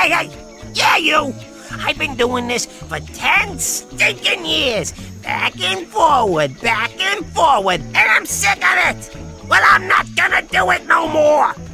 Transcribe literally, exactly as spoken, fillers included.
hey, hey! Yeah, you! I've been doing this for ten stinking years. Back and forward, back and forward, and I'm sick of it! Well, I'm not gonna do it no more!